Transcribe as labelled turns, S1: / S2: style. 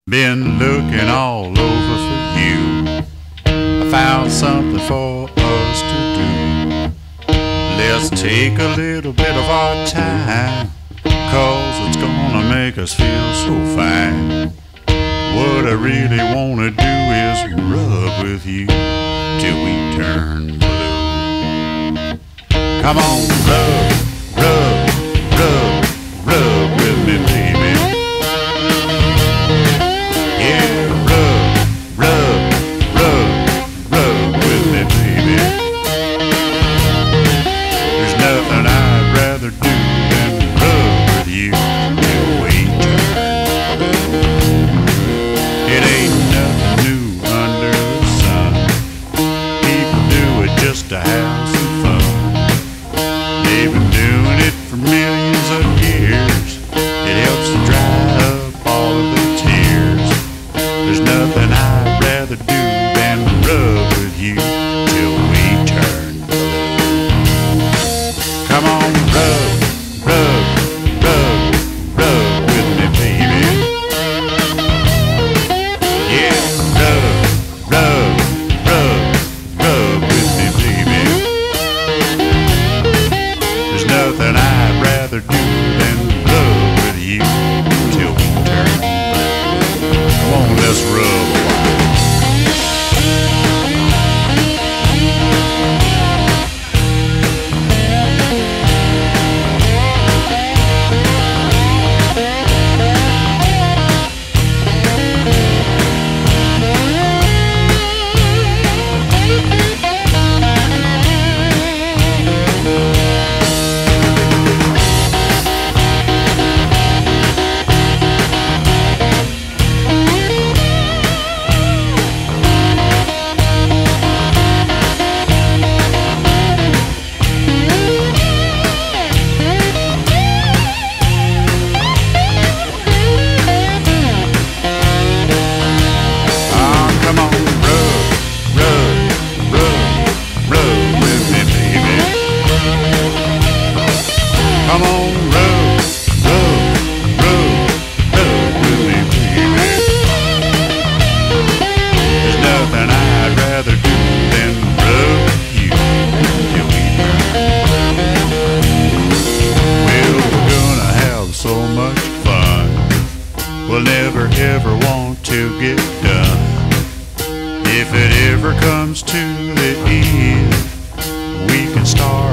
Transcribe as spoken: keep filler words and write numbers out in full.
S1: Been looking all over for you. I found something for us to do. Let's take a little bit of our time, 'cause it's gonna make us feel so fine. What I really wanna do is rub with you till we turn blue. Come on, rub, rub, rub, rub with me, baby. Yeah, rub, rub, rub, rub with me, baby. There's nothing I'd rather do than rub with you till we turn blue. It ain't nothing new under the sun. People do it just to have some fun. They've been doing it for millions of years. It helps to dry up all of their tears. There's nothing I'd rather do than rub with you till we turn blue. Come on, rub, rub, rub, rub with me, baby. Yeah, rub, rub, rub, rub with me, baby. There's nothing I'd rather do than rub with you till we turn blue. Come on, let's rub a while. Come on, rub, rub, rub, rub with me, baby. There's nothing I'd rather do than rub with you till we turn. Well, we're gonna have so much fun. We'll never ever want to get done. If it ever comes to the end, we can start